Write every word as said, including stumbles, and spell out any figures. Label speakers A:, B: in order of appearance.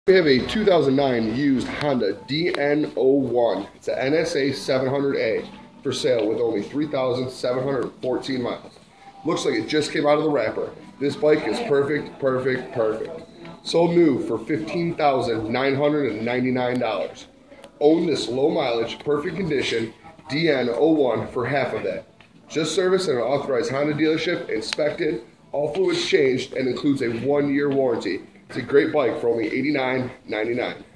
A: We have a two thousand nine used Honda D N zero one. It's an N S A seven hundred A for sale with only three thousand seven hundred fourteen miles. Looks like it just came out of the wrapper. This bike is perfect, perfect, perfect. Sold new for fifteen thousand nine hundred ninety-nine dollars. Own this low mileage, perfect condition D N zero one for half of that. Just serviced at an authorized Honda dealership, inspected, all fluids changed, and includes a one year warranty. It's a great bike for only eighty-nine ninety-nine.